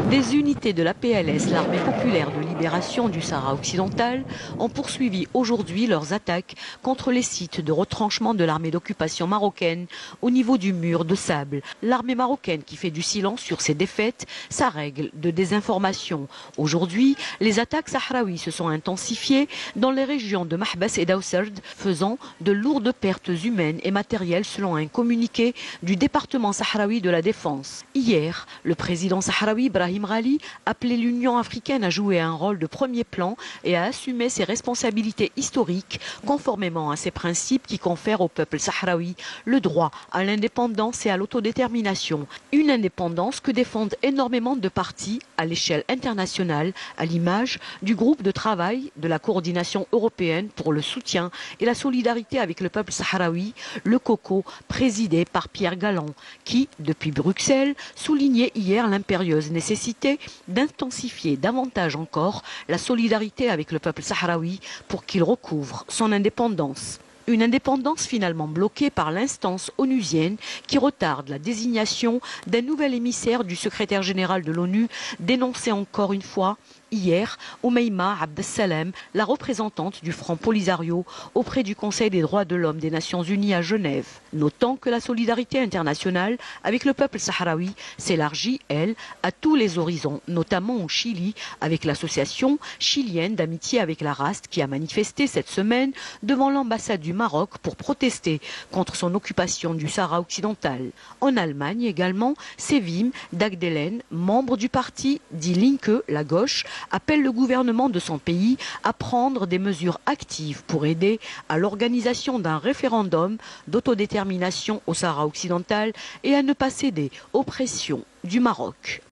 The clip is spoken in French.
Des unités de la PLS, l'armée populaire de libération du Sahara occidental, ont poursuivi aujourd'hui leurs attaques contre les sites de retranchement de l'armée d'occupation marocaine au niveau du mur de sable. L'armée marocaine qui fait du silence sur ses défaites, sa règle de désinformation. Aujourd'hui, les attaques sahraouies se sont intensifiées dans les régions de Mahbas et d'Aousserd, faisant de lourdes pertes humaines et matérielles selon un communiqué du département sahraoui de la défense. Hier, le président sahraoui Brahim Ghali appelait l'Union africaine à jouer un rôle de premier plan et à assumer ses responsabilités historiques conformément à ces principes qui confèrent au peuple sahraoui le droit à l'indépendance et à l'autodétermination. Une indépendance que défendent énormément de partis à l'échelle internationale, à l'image du groupe de travail de la coordination européenne pour le soutien et la solidarité avec le peuple sahraoui, le COCO, présidé par Pierre Galland, qui, depuis Bruxelles, soulignait hier l'impérieuse nécessité d'intensifier davantage encore la solidarité avec le peuple sahraoui pour qu'il recouvre son indépendance. Une indépendance finalement bloquée par l'instance onusienne qui retarde la désignation d'un nouvel émissaire du secrétaire général de l'ONU, dénoncé encore une fois hier Oumeima Abdessalem, la représentante du Front Polisario auprès du Conseil des droits de l'homme des Nations Unies à Genève. Notant que la solidarité internationale avec le peuple sahraoui s'élargit, elle, à tous les horizons, notamment au Chili, avec l'association chilienne d'amitié avec la RAST qui a manifesté cette semaine devant l'ambassade du Maroc pour protester contre son occupation du Sahara occidental. En Allemagne également, Sevim Dagdelen, membre du parti Die Linke, la gauche, appelle le gouvernement de son pays à prendre des mesures actives pour aider à l'organisation d'un référendum d'autodétermination au Sahara occidental et à ne pas céder aux pressions du Maroc.